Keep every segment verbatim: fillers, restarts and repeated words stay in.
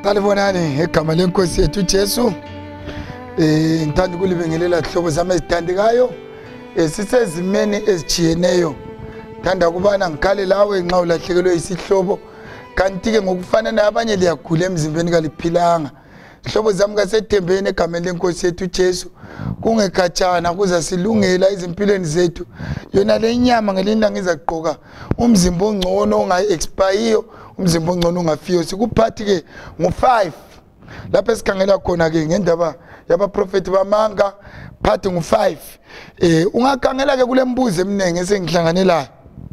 Talibonani egama lenkosi yethu Jesu. Eh ngithanda ukulibengelela ihlobo zami ezithandekayo. Eh sisezimeni ezichiyeneyo. Thanda kubana ngikhale lawe nxa ulahlekelwe isihlobo. Kanti ke ngokufana nabanye liyagula emzimbeni kaliphilanga. Ihlobo zami kasethembeni egama lenkosi yethu Jesu. Kungekhatshana kuza silungela izimpilweni zethu. Yona le nyama ngelinda ngizaqoka umzimba ongcono ongayi expire. Umzimba ongcono ungafiyo sikuphathi ke ngo five lapho esikhangela khona ke ngendaba yaba prophet bamanga phathi ngo five eh ungakhangela ke kule mbuzo eminenge esengihlanganelayo.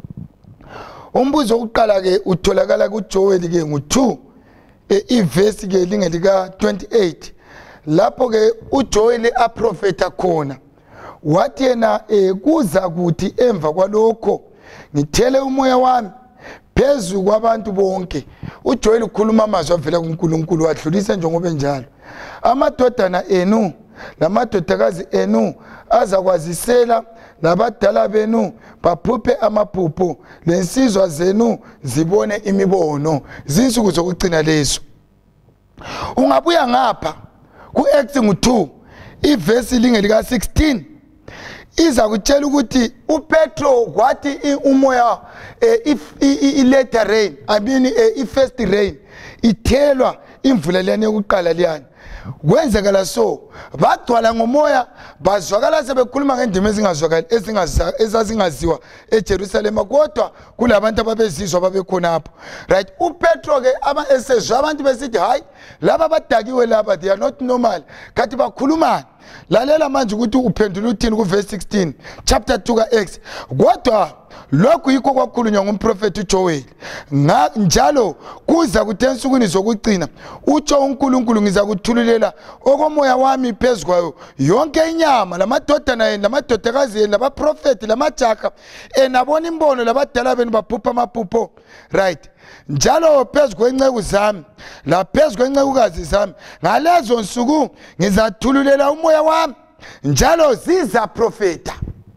Umbuzo oqala ke utholakala ku Joel ke ngo two eh iverse ke lingelika twenty-eight lapho ke uJoel aprofeta khona wathi yena eh kuza kuthi emva kwalokho ngithele umoya wami phezu kwabantu bonke. uJoel ukhuluma amazwi avela kuNkulunkulu wadlulisa njengoba enjalo. Amadodana enu lamadodakazi enu azakwazisela labadala benu baphuphe amaphupho lensizwa zenu zibone imibono. Zinsuku zokugcina lezo. Ungabuya ngapha ku Acts two iverse lingelika sixteen iza kutshela ukuthi uPetro kwathi umoya if iletter rain I mean i first rain ithelwa imvula liyane yokuqala liyani kwenzekala so bagcwala ngomoya bazwakala sebekhuluma ngendima ezingazwakali ezazingaziwa eJerusalem kodwa kulabantu ababezizwa babekhonapho right. uPetro ke ama esezwe abantu besithi hayi laba badakiwe laba they are not normal kathi bakhulumana. Lalela manje ukuthi uphendula uthini ku verse sixteen chapter two ka Acts. Kodwa lokhu yikho kwakhulunywa ngumprofeti uJoel njalo kuza kuthi ensukwini zokugcina utsho uNkulunkulu ngizakuthululela okomoya wami phezukwayo yonke inyama lamadodana yenu lamadodakazi yenu labaprofeti lamajaha enabona imbono labadala benu baphupha amaphupho right. Njalo phezu kwenceku zami la phezu kwencekukazi zami ngalezo nsuku ngizathululela umoya wami njalo ziza profeta.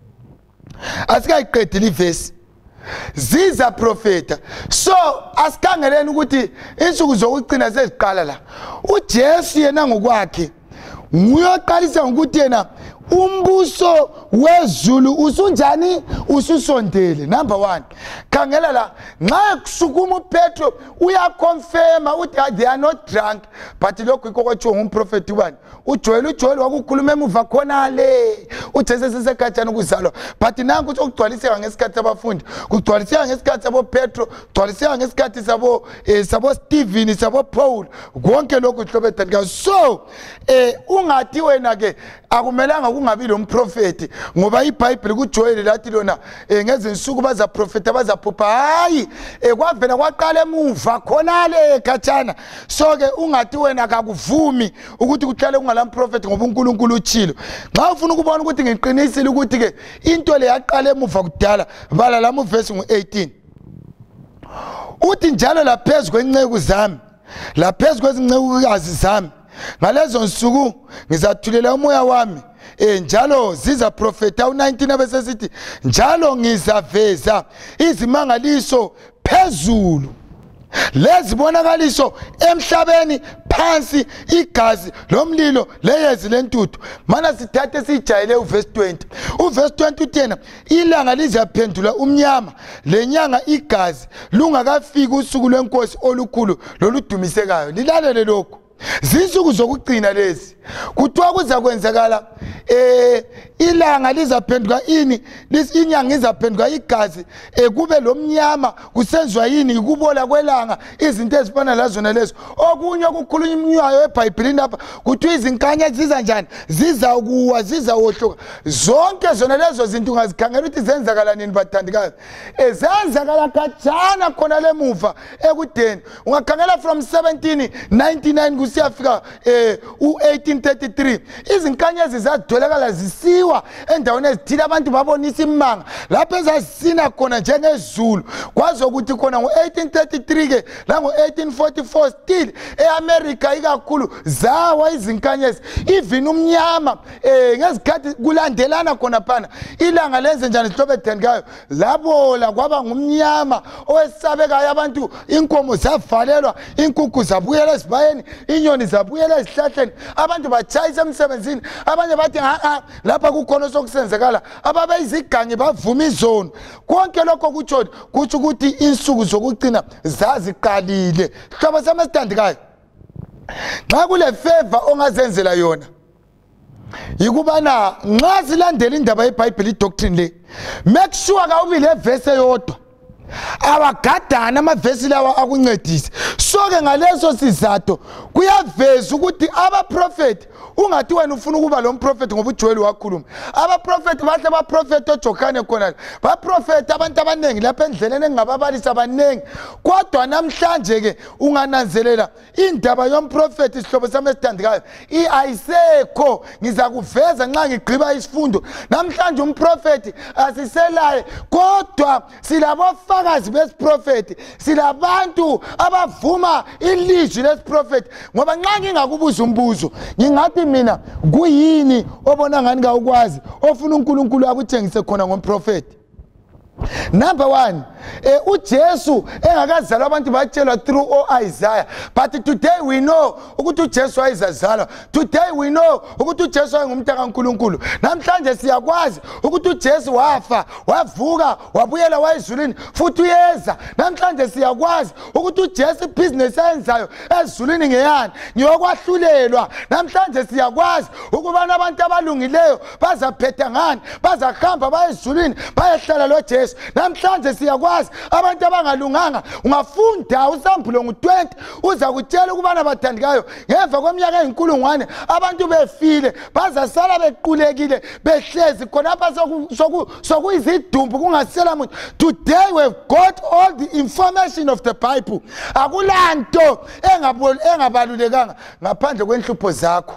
Asikayiqedile ivesi ziza profeta. So asikhangeleni ukuthi insuku zokugcina seziqala la. uJesu yena ngokwakhe nguyoqalisa ukuthi yena umbuso wezulu usunjani ususondele. Number one khangela la nxa kusukuma uPetro uyaconfirma ukuthi they are not drunk but lokho ikho kwatsho ngumprofeti wani uJoel. uJoel wakukhuluma emuva khona le uJesu sesekhatshana ukuzalwa but nanku ukuthi ukugcwaliseka ngesikhathi sabafundi kugcwaliseka ngesikhathi sabo Petro kugcwaliseka ngesikhathi sabo sabo Stephen sabo Paul konke lokho hlobetheka. So eh ungathi wena ke akumelanga kungabi lo mprofeti ngoba iBhayibheli kuJoel lathi lona ngezinsuku baza profeta bazaphupha hayi kwavela kwaqala emuva khona le khatshana. So ke ungathi wena akakuvumi ukuthi kuhlale kungala mprofeti ngoba uNkulunkulu utshilo. Nxa ufuna ukubona ukuthi ngiqinisile ukuthi ke into le yaqala emuva kudala bala la mu verse ngo eighteen uthi njalo la phezu kwenceku zami la phezu kwezincekukazi zami ngalezo nsuku ngizathulela umoya wami eh njalo ziza profeta u nineteen abesesithi njalo ngizaveza izimangaliso phezulu lezibonakaliso emhlabeni phansi igazi lomlilo leyezi lentuthu. Mana sithathe sijayele uverse twenty uverse twenty uthena ilanga lizaphendula umnyama lenyanga igazi lungakafiki usuku lwenkosi olukhulu loludumisekayo. Lilalele lokho zinsuku zokugcina lezi kuthiwa kuza kwenzakala eh ilanga lizaphenduka ini inyanga izaphenduka igazi eh kube lomnyama kusenzwa yini ukubola kwelanga izinto ezifana lazona lezo. Okunye okukhulunywayo eBhayibhelini lapha kuthiwa izinkanya ziza njani ziza kuwa ziza wohloka. Zonke zona lezo zinto ungazikhangela ukuthi zenzakala nini bathandikazi ezenzakala khatshana khona lemuva ekudeni. Ungakhangela from seventeen ninety-nine kusiyafika eh u eighteen thirty-three izinkanya zizadwe zitholakala zisiwa endaweni ezithile abantu babonisa imanga lapho ezasina khona njengezulu kwazi ukuthi khona ngo eighteen thirty-three ke la ngo eighteen forty-four still eAmerica ikakhulu zawa izinkanyezi even umnyama eh ngezikhathi kulandelana khona phana ilanga lenze njani sihlobe thengayo labo la kwaba ngumnyama owesabekayo abantu inkomo zavalelwa inkukhu zabuyela esibayeni inyoni zabuyela esihlahleni abantu bachayisa emsebenzini abanye bathi ha lapha kukhona sokusenzekala ababe izigangi bavuma izono konke lokho kutsho kuthi ukuthi insuku zokucina zaziqalile hlobo samasithandikayo xa kule favor ongazenzela yona yikubana nxa silandela indaba yeBhayibheli doctrine le make sure ka ubile verse yodwa abagadana amavesi lawa akuncedise soke ngaleso sizathu kuyaveza ukuthi aba prophet ungathi wena ufuna ukuba lo prophet ngoba uJoel wakhuluma aba prophet bahle ba prophet oJokhane khona ba prophet abantu abanengi lapha endleleni engababalisa abanengi kodwa namhlanje ke ungananzelela indaba yomprofet isihlobo sami esithandikayo iayisekho ngizakuveza nxa ngigqiba isifundo namhlanje umprofeti asiselaye kodwa silabo fakazi besiprofeti silabantu abavuma ilizwi lesiprofeti ngoba nxa ngingakubuza umbuzo ngingathi mina kuyini obona ngani ngawukwazi ofuna uNkulunkulu akutshengise khona ngomprofeti number one eh uJesu engakazalwa abantu batshelwa through oIsaiah but today we know ukuthi uJesu wayezazalwa today we know ukuthi uJesu wayengumntaka kaNkulunkulu namhlanje siyakwazi ukuthi uJesu wafa wavuka wabuyela wayezulwini futhi uyeza namhlanje siyakwazi ukuthi uJesu business ayenzayo ezulwini ngeyani ngiyokwahlulela namhlanje siyakwazi ukuba abantu abalungileyo bazaphetha ngani bazahamba bayezulwini bayehlala lo Jesu namhlanje siyakwazi abantu abangalunganga ungafunda usambulo ngo twenty uza kutshela ukubana bathandikayo ngemva kweminyaka eyinkulungwane abantu befile bazasala bequlekile behlezi khona lapha soku sokuyizidumbu kungasela muntu today we've got all the information of the Bible akulanto engabalulekanga ngaphandle kwenhlupho zakho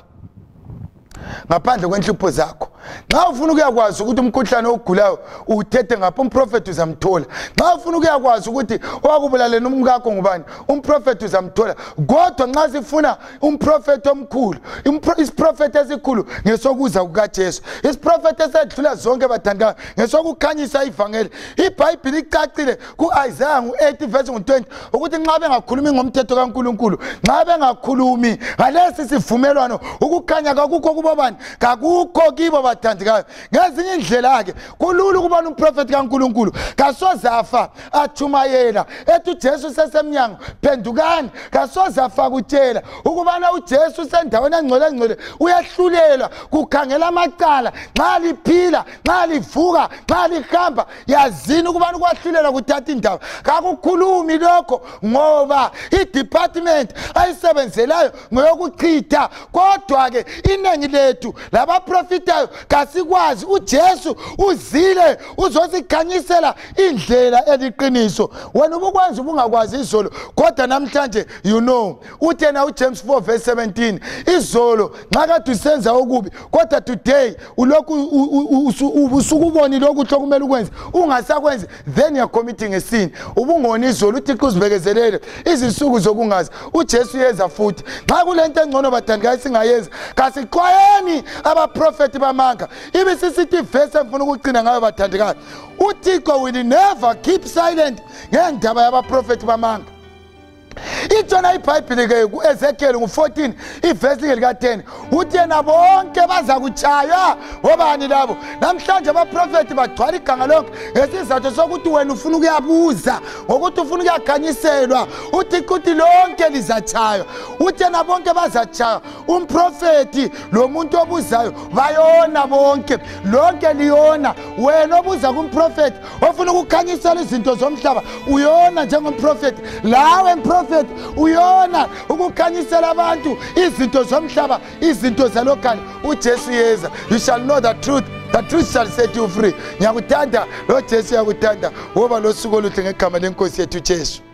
ngaphandle kwenhlupho zakho nxa ufuna ukuyakwazi ukuthi umkhuhlane ogulayo uthethe ngapha umprofeti uzamthola nxa ufuna ukuyakwazi ukuthi owakubulale nomkakho ngubani umprofeti uzamthola kodwa nxa sifuna umprofeti omkhulu isiprofeti esikhulu ngesokuza kukaJesu isiprofeti esedlula zonke bathandikayo ngesokukhanyisa ivangeli iBhayibheli icacile kuIsaiah ngo eighty verse ngo twenty ukuthi nxa bengakhulumi ngomthetho kaNkulunkulu nxa bengakhulumi ngalesi sivumelwano ukukhanya kakukho kubobani kakukho kibo bathandikayo ngezinye indlela ke kulula ukubona umprofeti kaNkulunkulu kasozafa athumayela ethi uJesu sesemnyango phendukani kasozafa kutshela ukubana uJesu sendaweni engcwele engcwele uyahlulela kukhangela amacala nxa liphila nxa livuka nxa lihamba yazini ukubana ukwahlulela kuthatha indaba kakukhulumi lokho ngoba idepartment ayisebenzelayo ngoyokuchitha kodwa ke inengi lethu laba profitayo kasikwazi uJesu uzile uzosikhanyisela indlela eliqiniso wena ubukwazi ubungakwazi izolo kodwa namhlanje you know uthena uJames four verse seventeen izolo nxa kade usenza okubi kodwa today ulokhu ubusukuboni lokhu hlokumela ukwenza ungasakwenzi then you are committing a sin ubungoni izolo uThixo uzibekezelele izinsuku zokungazi uJesu yeza futhi nxa kulento engcono bathandikayo singayenza kasixwayeni abaprofeti bamanga ibe sisithi verse emfuna ukucina ngayo bathandikayo uThixo will never keep silent ngendaba yabaprofeti bamanga Ijona iBhayibheli ke kuEzekiel ngo fourteen iverse lika ten uthi yena bonke baza kuchaya obani labo namhlanje abaprofeti bagcwala iganga lonke ngesizathu sokuthi wena ufuna ukuyabuza ngokuthi ufuna ukuyakhanyiselwa uthi ukuthi lonke lizachaya uthi yena bonke bazachaya umprofeti lo muntu obuzayo bayona bonke lonke liyona wena obuza kumprofeti ofuna ukukhanyisela izinto zomhlaba uyona njengomprofeti lawe mprofeti uyona ukukhanyisela abantu izinto zomhlaba izinto zalokani uJesu yeza you shall know the truth the truth shall set you free ngiyakuthanda lo Jesu yakuthanda woba lo suku oluhle ngegama lenkosi yethu Jesu.